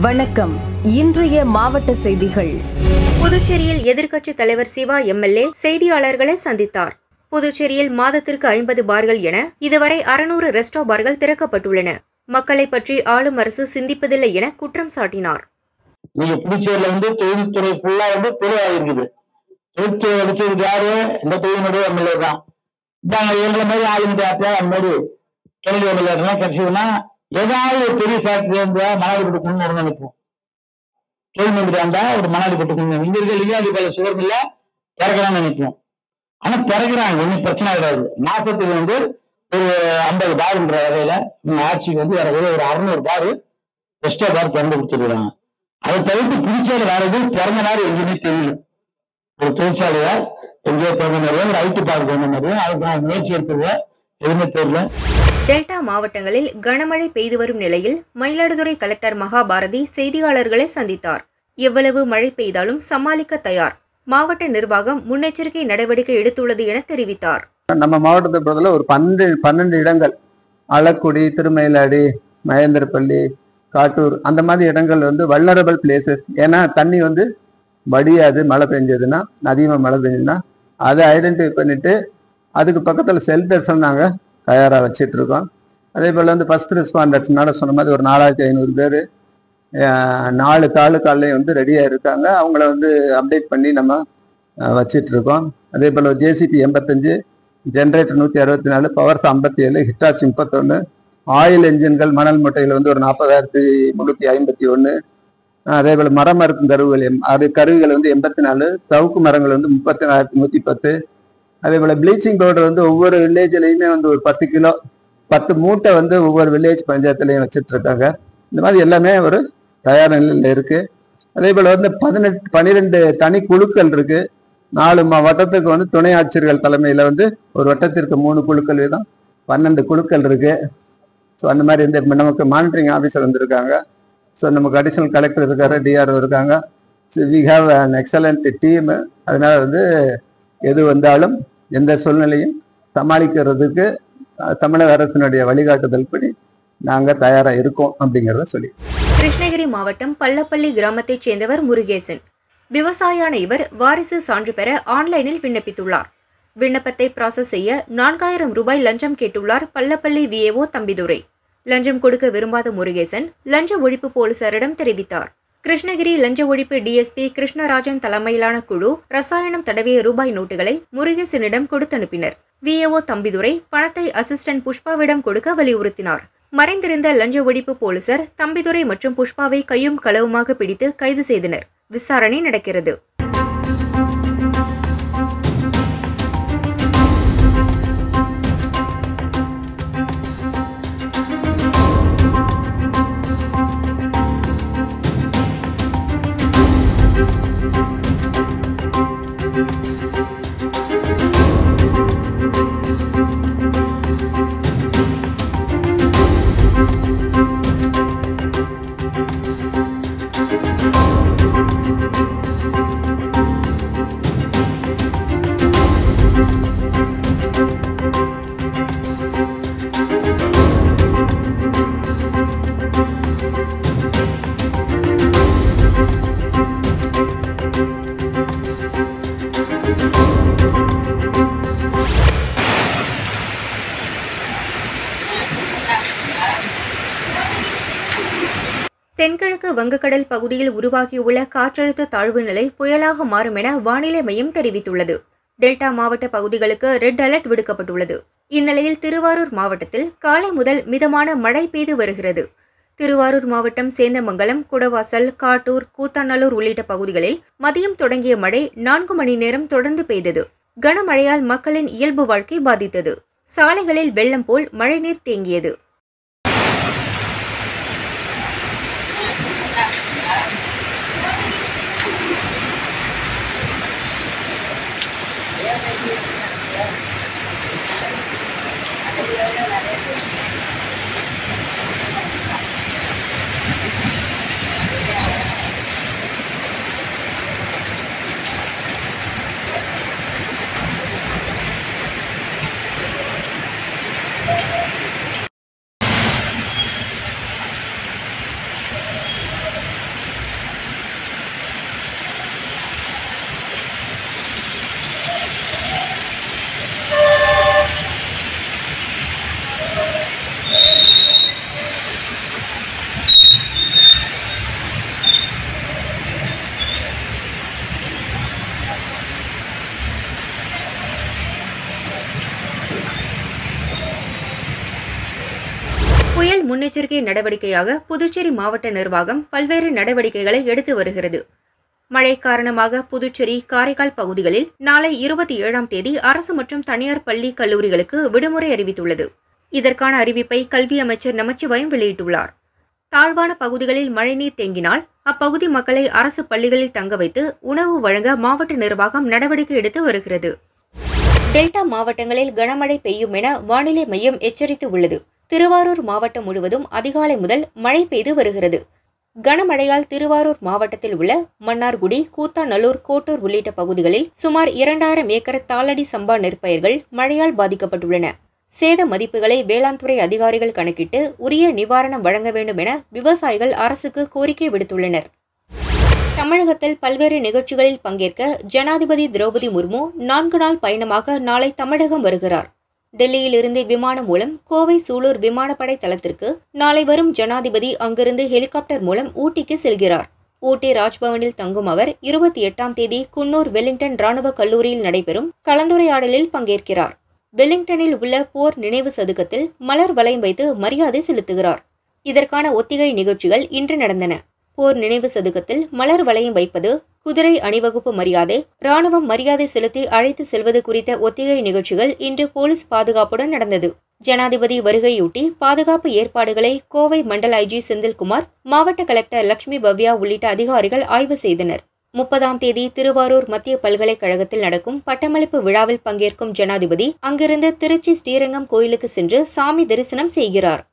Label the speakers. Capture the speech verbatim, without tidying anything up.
Speaker 1: வணக்கம். இன்றைய மாவட்ட செய்திகள்.
Speaker 2: புதுச்சேரியில் எதிர்க்கட்சித் தலைவர் சிவா எம்எல்ஏ செய்தியாளர்களை சந்தித்தார். புதுச்சேரியில் மாதத்திற்கு ஐம்பது பார்கள் என இதுவரை அறுநூறு ரெஸ்டோ பார்கள் திறக்கப்பட்டுள்ளன. மக்களை பற்றி ஆளும் அரசு சிந்திப்பதில்லை என குற்றம் சாட்டினார்.
Speaker 3: நீங்க புதுச்சேரியில வந்து தொழில்துறை ஃபுல்லா வந்து தொழிலாக இருக்குது. தொழில்துறை அடிச்சது யாரு? இந்த தொழிலுடைய எம்எல்ஏ தான். எங்களை மாதிரி ஆளுநர் அந்த மாதிரி தொழில் எம்எல்ஏ கிடைச்சதுன்னா ஏதாவது ஒரு பெரிய ஃபேக்டரி இருந்தா மணாடி போட்டுக்கணும்னு நினைப்போம். தொழில் மந்திரி இருந்தா ஒரு மணாடி போட்டுக்கணும். இங்க இருக்க லிங்காதிபதி சுவர் இல்ல திறக்கலாம்னு நினைப்போம். ஆனா திறக்கிறாங்க, ஒன்னும் பிரச்சனை கிடையாது. மாசத்துக்கு வந்து ஒரு ஐம்பது பாருன்ற வகையில ஆட்சிக்கு வந்து வர ஒரு அறுநூறு பாரு ரெஸ்டோ பார் திறந்து கொடுத்துருக்காங்க. அதை தவிர்த்து புதுச்சேரி வேற எதுவும் திறந்த மாதிரி எங்கேயுமே தெரியல. ஒரு தொழிற்சாலையா எங்கேயோ திறந்த மாதிரியும் ஒரு ஐடி பார்க் திறந்த மாதிரியும் அதுக்கு முயற்சி எடுத்தது எதுவுமே தெரியல.
Speaker 2: டெல்டா மாவட்டங்களில் கனமழை பெய்து வரும் நிலையில் மயிலாடுதுறை கலெக்டர் மகாபாரதி செய்தியாளர்களை சந்தித்தார். எவ்வளவு மழை பெய்தாலும் சமாளிக்க தயார். மாவட்ட நிர்வாகம் முன்னெச்சரிக்கை நடவடிக்கை எடுத்துள்ளது என தெரிவித்தார்.
Speaker 4: நம்ம மாவட்டத்தை பொறுத்தல ஒரு பன்னெண்டு பன்னெண்டு இடங்கள், அளக்குடி, திருமயிலாடி, மகேந்திரப்பள்ளி, காட்டூர், அந்த மாதிரி இடங்கள் வந்து வல்னரபிள் பிளேசஸ். ஏன்னா தண்ணி வந்து வடியாது. மழை பெஞ்சதுன்னா, அதிகமாக மழை பெஞ்சதுன்னா அதை ஐடென்டிஃபை பண்ணிட்டு அதுக்கு பக்கத்தில் ஷெல்டர்ஸும் நாங்கள் தயாராக வச்சிட்டு இருக்கோம். அதே போல் வந்து ஃபர்ஸ்ட் ரெஸ்பாண்டர்ஸ் மேடம் சொன்ன மாதிரி ஒரு நாலாயிரத்தி ஐநூறு பேர் நாலு தாலுக்காலையும் வந்து ரெடியாக இருக்காங்க. அவங்கள வந்து அப்டேட் பண்ணி நம்ம வச்சிட்டு இருக்கோம். அதே போல் ஜேசிபி எண்பத்தஞ்சு, ஜென்ரேட்டர் நூற்றி அறுபத்தி நாலு, பவர்ஸ் ஐம்பத்தி ஏழு, ஹிட்டாச் முப்பத்தொன்று, ஆயில் என்ஜின்கள் மணல் மூட்டைகள் வந்து ஒரு நாற்பதாயிரத்தி முந்நூற்றி ஐம்பத்தி ஒன்று, அதே போல் மரம் மறுக்கும் கருவிகள் எம் அது கருவிகள் வந்து எண்பத்தி நாலு, சவுக்கு மரங்கள் வந்து முப்பத்தி நாலாயிரத்தி நூற்றி பத்து. அதே போல் ப்ளீச்சிங் பவுடர் வந்து ஒவ்வொரு வில்லேஜ்லையுமே வந்து ஒரு பத்து கிலோ பத்து மூட்டை வந்து ஒவ்வொரு வில்லேஜ் பஞ்சாயத்துலையும் வச்சுட்டு இருக்காங்க. இந்த மாதிரி எல்லாமே ஒரு தயார் நிலையில் இருக்கு. அதே போல் வந்து பதினெட்டு பன்னிரெண்டு தனி குழுக்கள் இருக்கு. நாலு வட்டத்துக்கு வந்து துணை ஆட்சியர்கள் தலைமையில் வந்து ஒரு வட்டத்திற்கு மூணு குழுக்கள் வீதம் பன்னெண்டு குழுக்கள் இருக்கு. ஸோ அந்த மாதிரி இந்த நமக்கு மானிட்டரிங் ஆஃபீஸர் வந்திருக்காங்க. ஸோ நமக்கு அடிஷனல் கலெக்டர் இருக்காரு, டிஆர்ஓ இருக்காங்க. So we have an excellent team. அதனால வந்து எது வந்தாலும் எந்த சூழ்நிலையும் சமாளிக்கிறதுக்கு தமிழக அரசினுடைய வழிகாட்டுதல் படி நாங்கள் தயாராக இருக்கோம் அப்படிங்கிறத சொல்லி.
Speaker 2: கிருஷ்ணகிரி மாவட்டம் பள்ளப்பள்ளி கிராமத்தைச் சேர்ந்தவர் முருகேசன். விவசாயான இவர் வாரிசு சான்று பெற ஆன்லைனில் விண்ணப்பித்துள்ளார். விண்ணப்பத்தை ப்ராசஸ் செய்ய நான்காயிரம் ரூபாய் லஞ்சம் கேட்டுள்ளார் பள்ளப்பள்ளி விஏஓ தம்பிதுரை. லஞ்சம் கொடுக்க விரும்பாத முருகேசன் லஞ்ச ஒழிப்பு போலீசாரிடம் தெரிவித்தார். கிருஷ்ணகிரி லஞ்ச ஒழிப்பு டிஎஸ்பி கிருஷ்ணராஜன் தலைமையிலான குழு ரசாயனம் தடவிய ரூபாய் நோட்டுகளை முருகேசனிடம் கொடுத்தனுப்பினர். விஏஓ தம்பிதுரை பணத்தை அசிஸ்டன்ட் புஷ்பாவிடம் கொடுக்க வலியுறுத்தினார். மறைந்திருந்த லஞ்ச ஒழிப்பு போலீசார் தம்பிதுரை மற்றும் புஷ்பாவை கையும் களவுமாக பிடித்து கைது செய்தனர். விசாரணை நடக்கிறது. தென்கிழக்கு வங்கக்கடல் பகுதியில் உருவாகியுள்ள காற்றழுத்த தாழ்வு நிலை புயலாக மாறும் என வானிலை மையம் தெரிவித்துள்ளது. டெல்டா மாவட்ட பகுதிகளுக்கு ரெட் அலர்ட் விடுக்கப்பட்டுள்ளது. இந்நிலையில் திருவாரூர் மாவட்டத்தில் காலை முதல் மிதமான மழை பெய்து வருகிறது. திருவாரூர் மாவட்டம் சேந்தமங்கலம், குடவாசல், காட்டூர், கூத்தாநல்லூர் உள்ளிட்ட பகுதிகளில் மதியம் தொடங்கிய மழை நான்கு மணி நேரம் தொடர்ந்து பெய்தது. கனமழையால் மக்களின் இயல்பு வாழ்க்கை பாதித்தது. சாலைகளில் வெள்ளம் போல் மழைநீர் தேங்கியது. முன்னெச்சரிக்கை நடவடிக்கையாக புதுச்சேரி மாவட்ட நிர்வாகம் பல்வேறு நடவடிக்கைகளை எடுத்து வருகிறது. மழை காரணமாக புதுச்சேரி, காரைக்கால் பகுதிகளில் நாளை இருபத்தி ஏழாம் தேதி அரசு மற்றும் தனியார் பள்ளி கல்லூரிகளுக்கு விடுமுறை அறிவித்துள்ளது. இதற்கான அறிவிப்பை கல்வி அமைச்சர் நமச்சிவாயம் வெளியிட்டுள்ளார். தாழ்வான பகுதிகளில் மழைநீர் தேங்கினால் அப்பகுதி மக்களை அரசு பள்ளிகளில் தங்க வைத்து உணவு வழங்க மாவட்ட நிர்வாகம் நடவடிக்கை எடுத்து வருகிறது. டெல்டா மாவட்டங்களில் கனமழை பெய்யும் என வானிலை மையம் எச்சரித்து உள்ளது. திருவாரூர் மாவட்டம் முழுவதும் அதிகாலை முதல் மழை பெய்து வருகிறது. கனமழையால் திருவாரூர் மாவட்டத்தில் உள்ள மன்னார்குடி, கூத்தாநல்லூர், கோட்டூர் உள்ளிட்ட பகுதிகளில் சுமார் இரண்டாயிரம் ஏக்கர் தாளடி சம்பா நெற்பயிர்கள் மழையால் பாதிக்கப்பட்டுள்ளன. சேத மதிப்புகளை வேளாண் துறை அதிகாரிகள் கணக்கிட்டு உரிய நிவாரணம் வழங்க வேண்டும் என விவசாயிகள் அரசுக்கு கோரிக்கை விடுத்துள்ளனர். தமிழகத்தில் பல்வேறு நிகழ்ச்சிகளில் பங்கேற்க ஜனாதிபதி திரௌபதி முர்மு நான்கு நாள் பயணமாக நாளை தமிழகம் வருகிறார். டெல்லியில் இருந்து விமானம் மூலம் கோவை சூலூர் விமானப்படை தளத்திற்கு நாளை வரும் ஜனாதிபதி அங்கிருந்து ஹெலிகாப்டர் மூலம் ஊட்டிக்கு செல்கிறார். ஊட்டி ராஜ்பவனில் தங்கும் அவர் இருபத்தி எட்டாம் தேதி குன்னூர் வெலிங்டன் ராணுவ கல்லூரியில் நடைபெறும் கலந்துரையாடலில் பங்கேற்கிறார். வெலிங்டனில் உள்ள போர் நினைவு சதுக்கத்தில் மலர் வளையம் வைத்து மரியாதை செலுத்துகிறார். இதற்கான ஒத்திகை நிகழ்ச்சிகள் இன்று நடந்தன. போர் நினைவு சதுக்கத்தில் மலர் வளையம் வைப்பது, குதிரை அணிவகுப்பு மரியாதை, ராணுவம் மரியாதை செலுத்தி அழைத்து செல்வது குறித்த ஒத்திகை நிகழ்ச்சிகள் இன்று போலீஸ் பாதுகாப்புடன் நடந்தது. ஜனாதிபதி வருகையொட்டி பாதுகாப்பு ஏற்பாடுகளை கோவை மண்டல ஐஜி செந்தில்குமார், மாவட்ட கலெக்டர் லட்சுமி பவ்யா உள்ளிட்ட அதிகாரிகள் ஆய்வு செய்தனர். முப்பதாம் தேதி திருவாரூர் மத்திய பல்கலைக்கழகத்தில் நடக்கும் பட்டமளிப்பு விழாவில் பங்கேற்கும் ஜனாதிபதி அங்கிருந்து திருச்சி ஸ்ரீரங்கம் கோயிலுக்கு சென்று சாமி தரிசனம் செய்கிறார்.